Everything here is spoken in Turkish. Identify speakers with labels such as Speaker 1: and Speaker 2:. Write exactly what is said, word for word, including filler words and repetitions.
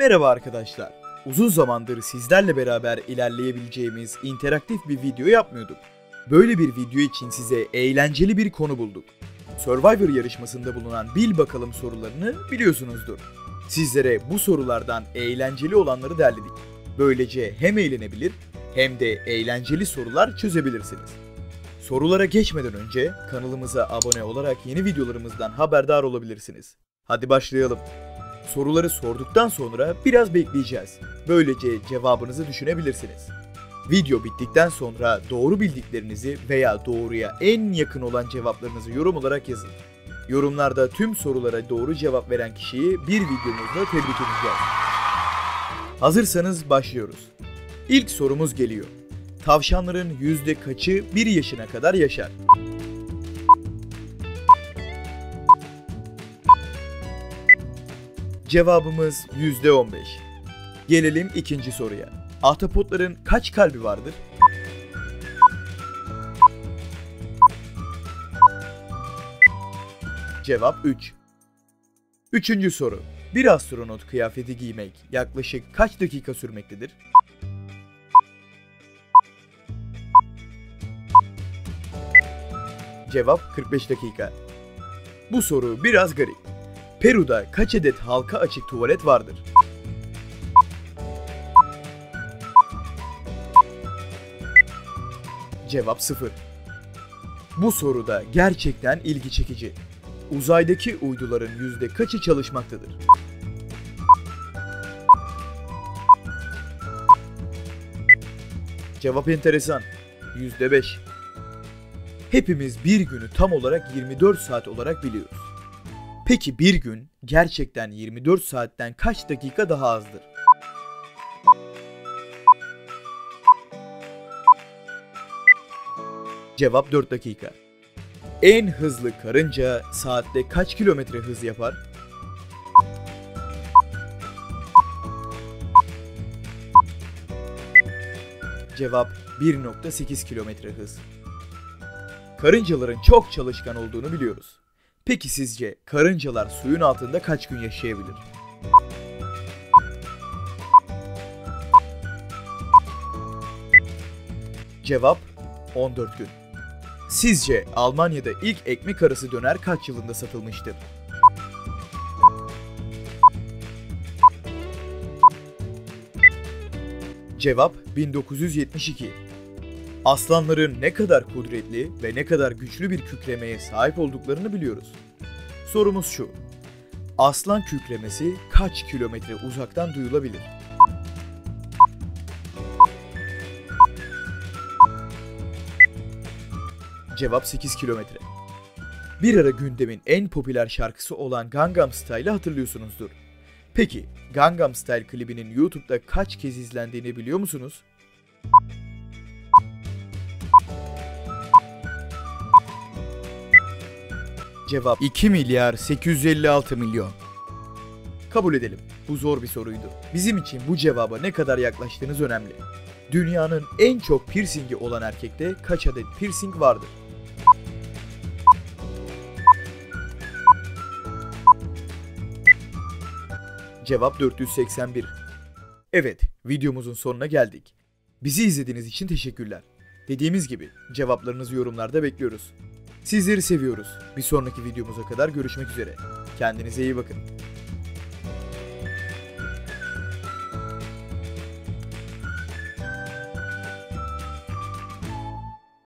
Speaker 1: Merhaba arkadaşlar. Uzun zamandır sizlerle beraber ilerleyebileceğimiz interaktif bir video yapmıyorduk. Böyle bir video için size eğlenceli bir konu bulduk. Survivor yarışmasında bulunan bil bakalım sorularını biliyorsunuzdur. Sizlere bu sorulardan eğlenceli olanları derledik. Böylece hem eğlenebilir hem de eğlenceli sorular çözebilirsiniz. Sorulara geçmeden önce kanalımıza abone olarak yeni videolarımızdan haberdar olabilirsiniz. Hadi başlayalım. Soruları sorduktan sonra biraz bekleyeceğiz. Böylece cevabınızı düşünebilirsiniz. Video bittikten sonra doğru bildiklerinizi veya doğruya en yakın olan cevaplarınızı yorum olarak yazın. Yorumlarda tüm sorulara doğru cevap veren kişiyi bir videomuzda tebrik edeceğiz. Hazırsanız başlıyoruz. İlk sorumuz geliyor. Tavşanların yüzde kaçı bir yaşına kadar yaşar? Cevabımız yüzde on beş. Gelelim ikinci soruya. Ahtapotların kaç kalbi vardır? Cevap üç. Üçüncü soru. Bir astronot kıyafeti giymek yaklaşık kaç dakika sürmektedir? Cevap kırk beş dakika. Bu soru biraz garip. Peru'da kaç adet halka açık tuvalet vardır? Cevap sıfır. Bu soruda gerçekten ilgi çekici. Uzaydaki uyduların yüzde kaçı çalışmaktadır? Cevap enteresan. yüzde beş. Hepimiz bir günü tam olarak yirmi dört saat olarak biliyoruz. Peki bir gün gerçekten yirmi dört saatten kaç dakika daha azdır? Cevap dört dakika. En hızlı karınca saatte kaç kilometre hız yapar? Cevap bir nokta sekiz kilometre hız. Karıncaların çok çalışkan olduğunu biliyoruz. Peki sizce karıncalar suyun altında kaç gün yaşayabilir? Cevap on dört gün. Sizce Almanya'da ilk ekmek arası döner kaç yılında satılmıştır? Cevap bin dokuz yüz yetmiş iki. Aslanların ne kadar kudretli ve ne kadar güçlü bir kükremeye sahip olduklarını biliyoruz. Sorumuz şu. Aslan kükremesi kaç kilometre uzaktan duyulabilir? Cevap sekiz kilometre. Bir ara gündemin en popüler şarkısı olan Gangnam Style'ı hatırlıyorsunuzdur. Peki Gangnam Style klibinin YouTube'da kaç kez izlendiğini biliyor musunuz? Cevap iki milyar sekiz yüz elli altı milyon. Kabul edelim, bu zor bir soruydu. Bizim için bu cevaba ne kadar yaklaştığınız önemli. Dünyanın en çok piercingi olan erkekte kaç adet piercing vardır? Cevap dört yüz seksen bir. Evet, videomuzun sonuna geldik. Bizi izlediğiniz için teşekkürler. Dediğimiz gibi cevaplarınızı yorumlarda bekliyoruz. Sizleri seviyoruz. Bir sonraki videomuza kadar görüşmek üzere. Kendinize iyi bakın.